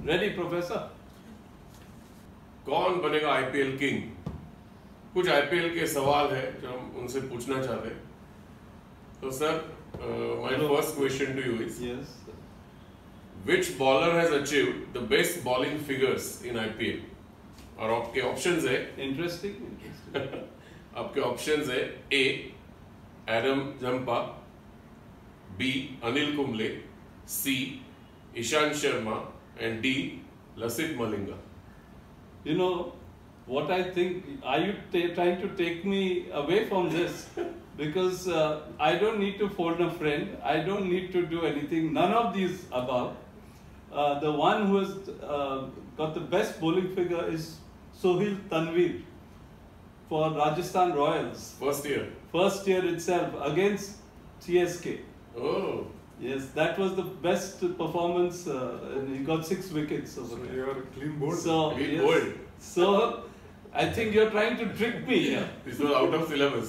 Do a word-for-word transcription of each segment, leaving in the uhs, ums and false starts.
Ready, Professor? कौन बनेगा IPL king? कुछ आईपीएल के सवाल है जो हम उनसे पूछना चाहते हैं. तो sir, my first question to you is, yes, which bowler has achieved the best bowling figures in I P L? और आपके ऑप्शंस है. Interesting. Interesting. आपके ऑप्शंस है A Adam Zampa, B Anil Kumble, C Ishant Sharma and D Lasith Malinga. You know what I think? Are you trying to take me away from this? Because uh, I don't need to phone a friend. I don't need to do anything. None of these above. Uh, the one who has uh, got the best bowling figure is Sohail Tanvir for Rajasthan Royals. First year. First year itself against C S K. Oh. Yes, that was the best performance. Uh, and he got six wickets over So there. you are clean bowled. So, Clean yes. bowled. So, I think you're trying to trick me here. This was out of syllabus.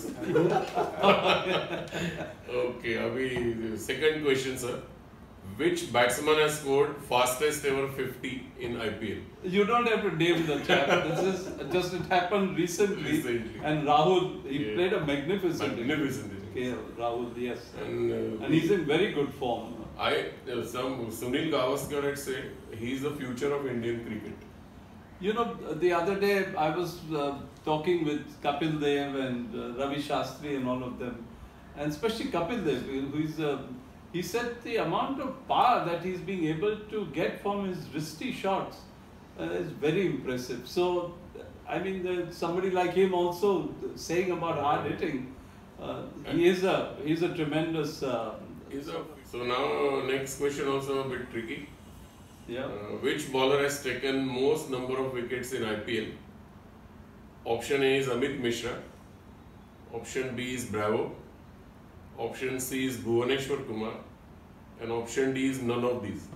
Okay, abhi second question, sir. Which batsman has scored fastest ever fifty in I P L? You don't have to name the chap. This is just it happened recently. Recently. And Rahul, he Yeah. played a magnificent. Magnificent. Okay, Rahul, yes. And, uh, And he's in very good form. I uh, some Sunil Gavaskar had said he is the future of Indian cricket. You know, the other day I was uh, talking with Kapil Dev and uh, Ravi Shastri and all of them, and especially Kapil Dev, who is uh, he said the amount of power that he's being able to get from his wristy shots uh, is very impressive. So, I mean, uh, somebody like him also saying about hard hitting, uh, he is a he's a tremendous. Uh, Is a, so now next question also a bit tricky. yeah. Uh, which bowler has taken most number of wickets in I P L? Option A is Amit Mishra. Option B is Bravo. Option C is Bhuvaneshwar Kumar. And option D is none of these.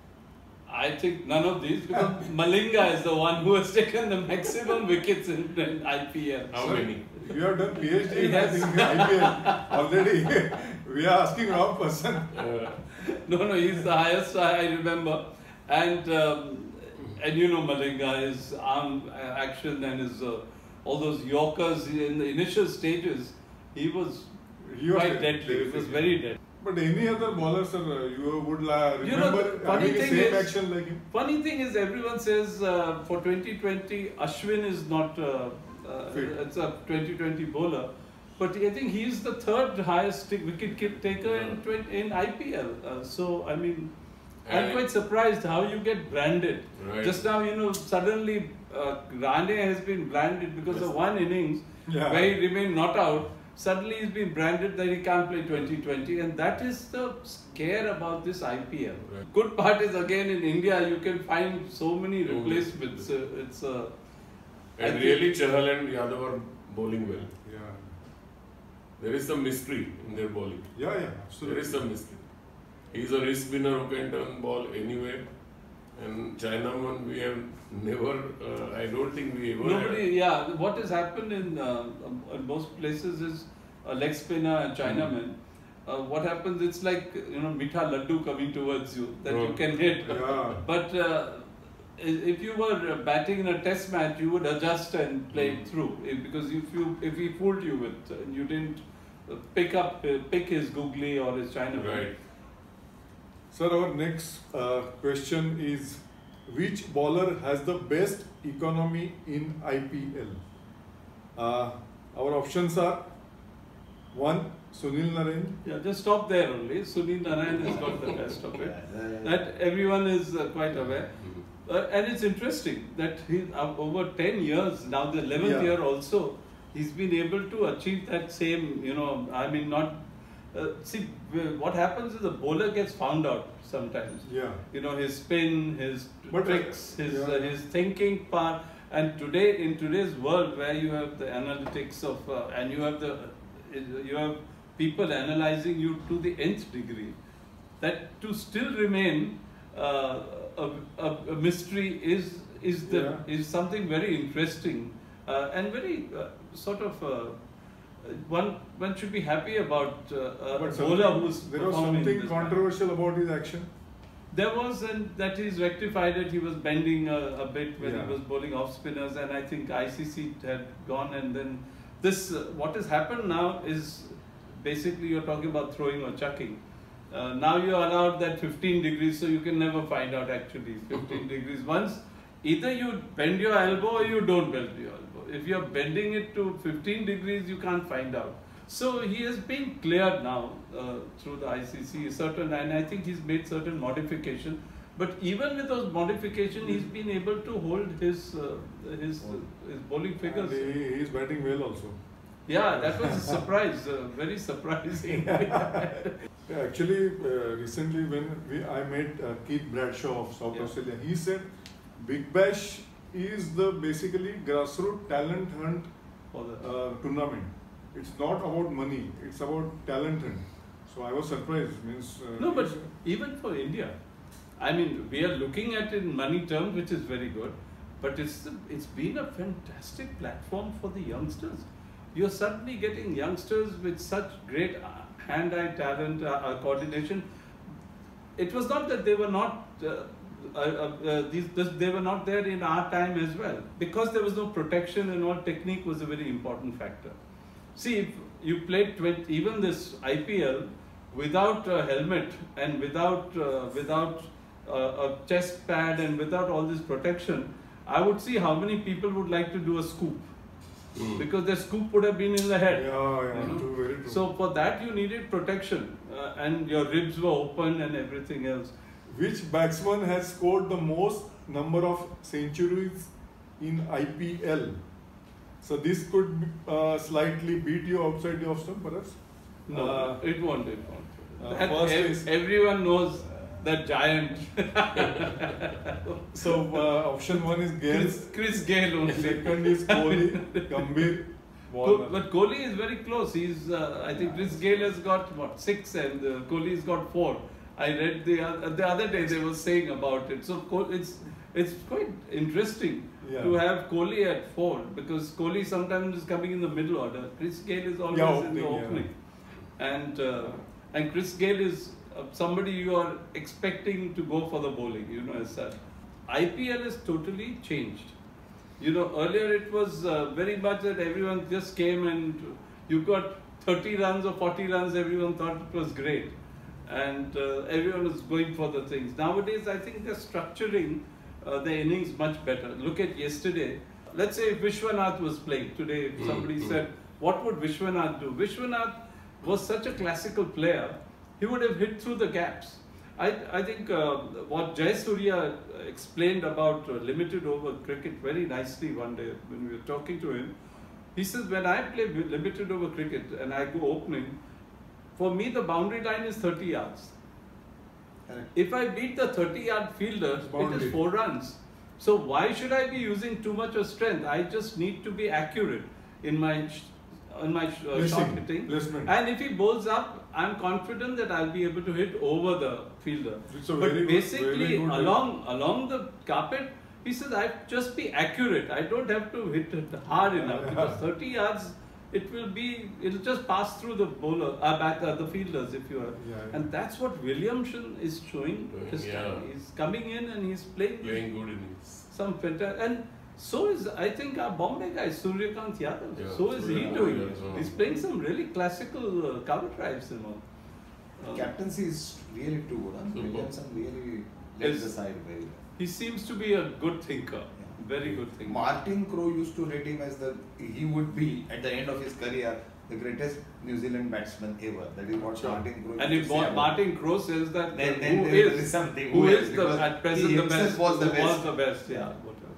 I think none of these, because Malinga is the one who has taken the maximum wickets in, in I P L. How Sir, many? You have done PhD in Yes. I think I P L already. We are asking wrong person. Uh, No, no, he's the highest I I remember. And um, and you know Malinga, his arm action and his uh, all those Yorkers in the initial stages, he was He was quite dead- deadly. He was terrific. very dead. But any other bowler, sir, you would la- You know, remember the funny having the thing same is- action like him? Funny thing is, everyone says uh, for twenty twenty, Ashwin is not uh, uh, Fit. it's a twenty twenty bowler, but I think he's the third highest wicket kick taker in twenty, in I P L. Uh, so I mean, I'm And- quite surprised how you get branded. Right. Just now, you know, suddenly uh, Rane has been branded because Yes. of one innings Yeah. where he remained not out. Suddenly he's been branded that he can't play twenty twenty, and that is the scare about this I P L. Right. Good part is, again, in India you can find so many So many. replacements. Uh, it's uh, I and think- really Chahal and Yadav are bowling well. Yeah. There is some mystery in their bowling. Yeah, yeah, There absolutely. is some mystery. He is a wrist winner who can turn ball anywhere. And Chinaman, we have never, uh, I don't think we ever nobody. Yeah, what has happened in, uh, um, in most places is a leg spinner and Chinaman. Uh, what happens? It's like, you know, mitha laddu coming towards you that you Oh. can hit. Yeah. But uh, i- if you were uh, batting in a test match, you would adjust and play it through. If, because if you if he fooled you with uh, you didn't uh, pick up uh, pick his googly or his Chinaman. Right. Sir, our next uh, question is, which bowler has the best economy in I P L? Uh, our options are one, Sunil Narine. Yeah, just stop there only. Sunil Narayan has got the best of it. That everyone is uh, quite aware. Uh, and it's interesting that he uh, over ten years now, the eleventh Yeah. year also, he's been able to achieve that same. You know, I mean, not uh, see w- what happens is the bowler gets found out sometimes. Yeah. You know, his spin, his But, uh, tricks, his yeah. uh, his thinking part. And today, in today's world, where you have the analytics of uh, and you have the you have people analyzing you to the nth degree, that to still remain uh, a, a, a mystery is is the Yeah. is something very interesting uh, and very uh, sort of. Uh, one one should be happy about uh, a But bowler something- who's there was performing something this manner. controversial about his action. There was, and that he's rectified it. He was bending a, a bit when Yeah. he was bowling off spinners, and I think I C C had gone. And then this, uh, what has happened now is basically you're talking about throwing or chucking. Uh, now you're allowed that fifteen degrees, so you can never find out actually fifteen degrees. Once either you bend your elbow or you don't bend your elbow. If you're bending it to fifteen degrees, you can't find out. So he has been cleared now uh, through the I C C, certain, and I think he's made certain modification. But even with those modifications, he's been able to hold his uh, his uh, his bowling figures. And he, he's batting well also. Yeah, that was a surprise, uh, very surprising. Yeah, actually, uh, recently when we, I met uh, Keith Bradshaw of South Yeah. Australia, he said Big Bash is the basically grassroots talent hunt For the, uh, tournament. It's not about money, it's about talent hunt. So I was surprised. Means uh, no, but it's- even for India, I mean, we are looking at it in money terms, which is very good. But it's it's been a fantastic platform for the youngsters. You're suddenly getting youngsters with such great uh, hand-eye talent, uh, uh, coordination. It was not that they were not uh, uh, uh, these this, they were not there in our time as well, because there was no protection and all. Technique was a very important factor. See, if you played twenty, even this I P L without a helmet and without uh, without uh, a chest pad and without all this protection, I would see how many people would like to do a scoop. Mm. Because the scoop would have been in the head. Yeah, yeah, you know? true, very true. So for that you needed protection, uh, and your ribs were open and everything else. Which batsman has scored the most number of centuries in I P L? So this could uh, slightly beat you outside the off stump, perhaps? No, Uh, it won't. It won't. uh, That first ev- is- everyone knows that giant. So uh, option one is Gale. Chris, Chris Gale only. Second is Kohli, Gambhir, Co- Warner. but Kohli is very close. He's, uh, I think Chris Gale has got what six, and uh, Kohli's got four. I read the uh, the other day they were saying about it. So Koh- it's it's quite interesting Yeah. to have Kohli at four, because Kohli sometimes is coming in the middle order. Chris Gale is always Yeah, in the opening, yeah. opening, and uh, and Chris Gale is uh, somebody you are expecting to go for the bowling. You know, as such. I P L is totally changed. You know, earlier it was uh, very much that everyone just came and you got thirty runs or forty runs, everyone thought it was great. And uh, everyone was going for the things. Nowadays, I think they're structuring uh, the innings much better. Look at yesterday. Let's say if Vishwanath was playing today, if somebody Mm. said, what would Vishwanath do? Vishwanath was such a classical player, he would have hit through the gaps. I, I think uh, what Jayasurya explained about uh, limited over cricket very nicely one day when we were talking to him. He says, when I play wi- limited over cricket and I go opening, for me the boundary line is thirty yards. Correct. If I beat the thirty yard fielder, it Boundary. is four runs. So why should I be using too much of strength? I just need to be accurate in my sh- in my sh- uh, Placing, shot hitting. placement. And if he bowls up, I'm confident that I'll be able to hit over the fielder. It's a But very good- basically, very good- along along the carpet, he says, I just be accurate. I don't have to hit it hard enough, because thirty yards, it will be, it'll just pass through the bowler, uh, back uh, the fielders if you are. Yeah, yeah. And that's what Williamson is showing this Yeah. time. He's coming in and he's playing, Playing good innings. some fantastic. And so is, I think, our Bombay guy, Suryakant Yadav. Yeah, so is he Suryakant doing Yadav, it. yeah. He's playing some really classical uh, cover drives and all. Uh, Captaincy is really too good. Huh? Super. Williamson really led Is- the side very well. He seems to be a good thinker. Yeah. Very good thinker. Martin Crowe used to rate him as the he would be at the end of his career the greatest New Zealand batsman ever. That is what Sure. Martin Crowe. And used if to say about Martin Crowe says that, Then- uh, then who there is, is something, who who is is, the, because at present he the himself best, was the who best. was the best, yeah, whatever.